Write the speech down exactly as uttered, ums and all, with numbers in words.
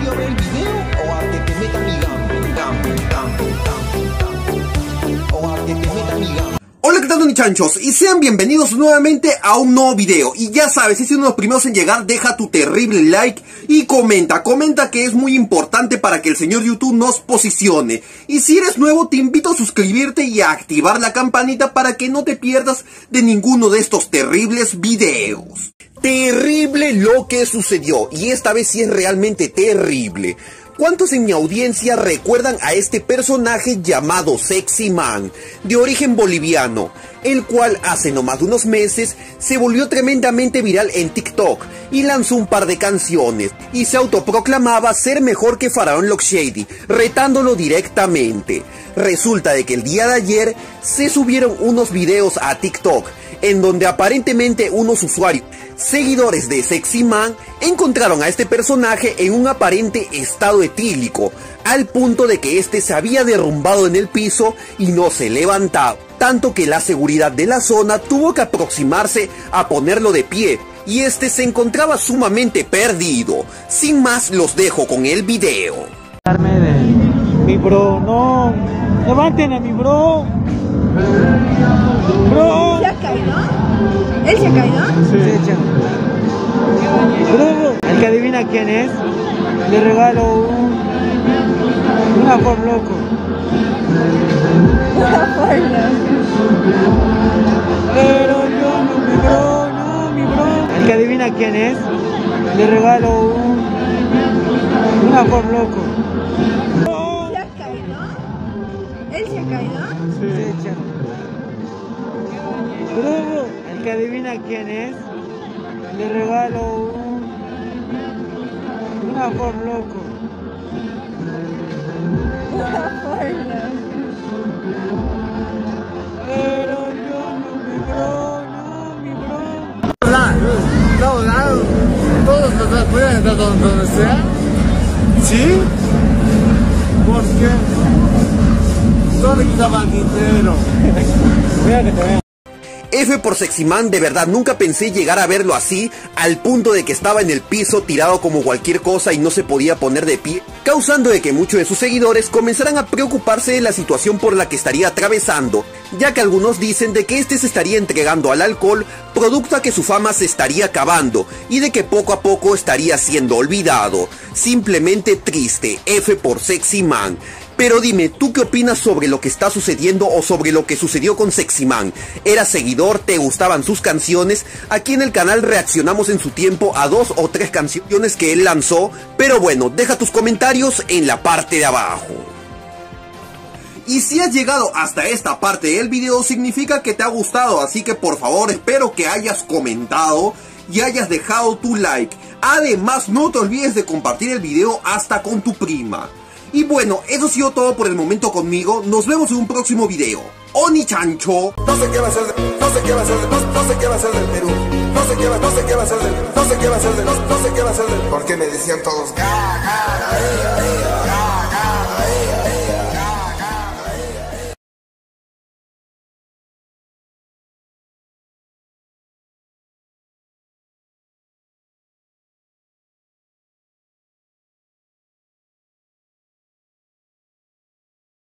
ir a ver el video o a que te meta mi gambo, gambo, gambo, gambo, gambo, o a que te meta mi gambo. Hola, ¿qué tal, Onichanchos? Y sean bienvenidos nuevamente a un nuevo video. Y ya sabes, si eres uno de los primeros en llegar, deja tu terrible like y comenta, comenta que es muy importante para que el señor YouTube nos posicione. Y si eres nuevo, te invito a suscribirte y a activar la campanita para que no te pierdas de ninguno de estos terribles videos. Terrible lo que sucedió, y esta vez sí es realmente terrible. ¿Cuántos en mi audiencia recuerdan a este personaje llamado Sexy Man, de origen boliviano, el cual hace no más de unos meses se volvió tremendamente viral en TikTok y lanzó un par de canciones y se autoproclamaba ser mejor que Faraón Love Shady, retándolo directamente? Resulta de que el día de ayer se subieron unos videos a TikTok en donde aparentemente unos usuarios seguidores de Sexy Man encontraron a este personaje en un aparente estado etílico, al punto de que este se había derrumbado en el piso y no se levantaba, tanto que la seguridad de la zona tuvo que aproximarse a ponerlo de pie, y este se encontraba sumamente perdido. Sin más, los dejo con el video. Mi bro, no, levanten a mi bro. Bro. ¿Se ha caído? ¿Él se ha caído? Sí. Bro, el que adivina quién es, le regalo un... una por loco. Una por loco. Pero yo no, mi bro, no, mi bro. El que adivina quién es, le regalo un... una por loco. ¿Se ha caído? ¿Él se ha caído? Sí. Bro, el que adivina quién es, le regalo un... una por loco. Una por loco. Pero yo no, mi bro, no, mi bro. No, no, todos los pueden estar donde sea. ¿Sí? ¿Por qué? Todo quitaba dinero. Mira que te veo. F por Sexy Man, de verdad nunca pensé llegar a verlo así, al punto de que estaba en el piso tirado como cualquier cosa y no se podía poner de pie, causando de que muchos de sus seguidores comenzaran a preocuparse de la situación por la que estaría atravesando, ya que algunos dicen de que este se estaría entregando al alcohol, producto a que su fama se estaría acabando y de que poco a poco estaría siendo olvidado. Simplemente triste, F por Sexy Man. Pero dime, ¿tú qué opinas sobre lo que está sucediendo o sobre lo que sucedió con Sexy Man? ¿Eras seguidor? ¿Te gustaban sus canciones? Aquí en el canal reaccionamos en su tiempo a dos o tres canciones que él lanzó, pero bueno, deja tus comentarios en la parte de abajo. Y si has llegado hasta esta parte del video significa que te ha gustado, así que por favor espero que hayas comentado y hayas dejado tu like. Además, no te olvides de compartir el video hasta con tu prima. Y bueno, eso ha sido todo por el momento conmigo. Nos vemos en un próximo video. Onichancho. No sé qué va a ser, no sé qué va a ser, no, no sé qué va a ser del Perú. No sé qué va, no sé qué va a ser del, no sé qué va a ser del, no, no sé qué va a ser del. Porque me decían todos, ga, ga, ga, ga, ga, ga, ga.